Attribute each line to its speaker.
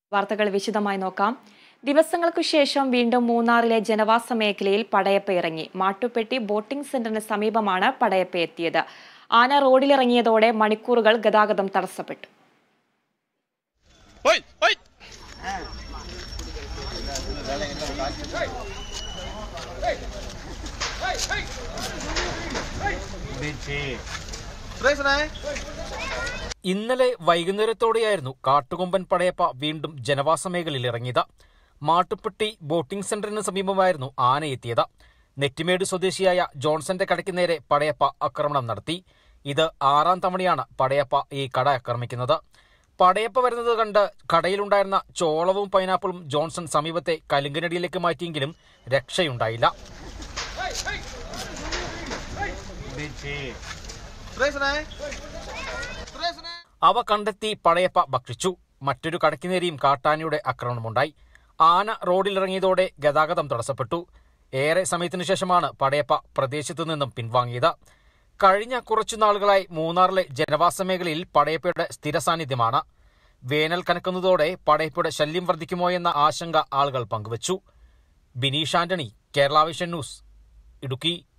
Speaker 1: വാർത്തകൾ വിശദമായി നോക്കാം. ദിവസങ്ങൾക്കു ശേഷം വീണ്ടും മൂന്നാറിലെ ജനവാസ മേഖലയിൽ പടയപ്പ ഇറങ്ങി. മാട്ടുപ്പെട്ടി ബോട്ടിംഗ് സെന്ററിന് സമീപമാണ് പടയപ്പ എത്തിയത്. ആന റോഡിലിറങ്ങിയതോടെ മണിക്കൂറുകൾ ഗതാഗതം തടസ്സപ്പെട്ടു.
Speaker 2: ഇന്നലെ വൈകുന്നേരത്തോടെയായിരുന്നു കാട്ടുകൊമ്പൻ പടയപ്പ വീണ്ടും ജനവാസ മേഖലയിൽ ഇറങ്ങിയത്. മാട്ടുപ്പെട്ടി ബോട്ടിംഗ് സെന്ററിന് സമീപമായിരുന്നു ആന എത്തിയത്. നെറ്റിമേട് സ്വദേശിയായ ജോൺസന്റെ കടയ്ക്ക് നേരെ പടയപ്പ ആക്രമണം നടത്തി. ഇത് 6ാം തവണയാണ് പടയപ്പ ഈ കട ആക്രമിക്കുന്നത്. പടയപ്പ വരുന്നത് കണ്ട് കടയിലുണ്ടായിരുന്ന ചോളവും പൈനാപ്പിളും ജോൺസൺ സമീപത്തെ കലുങ്കിനടിയിലേക്ക് മാറ്റിയെങ്കിലും രക്ഷയുണ്ടായില്ല. അവ കണ്ടെത്തി പടയപ്പ ഭക്ഷിച്ചു. മറ്റൊരു കടയ്ക്ക് നേരെയും കാട്ടാനയുടെ ആക്രമണമുണ്ടായി. ആന റോഡിലിറങ്ങിയതോടെ ഗതാഗതം തടസ്സപ്പെട്ടു. ഏറെ സമയത്തിനു ശേഷമാണ് പടയപ്പ പ്രദേശത്തു നിന്നും പിൻവാങ്ങിയത്. കഴിഞ്ഞ കുറച്ചു നാളുകളായി മൂന്നാറിലെ ജനവാസ മേഖലയിൽ പടയപ്പയുടെ സ്ഥിര സാന്നിധ്യമാണ്. വേനൽ കനക്കുന്നതോടെ പടയപ്പയുടെ ശല്യം വർദ്ധിക്കുമോ എന്ന ആശങ്ക ആളുകൾ പങ്കുവച്ചു. Bineesh Antony, Kerala vision news, Idukki.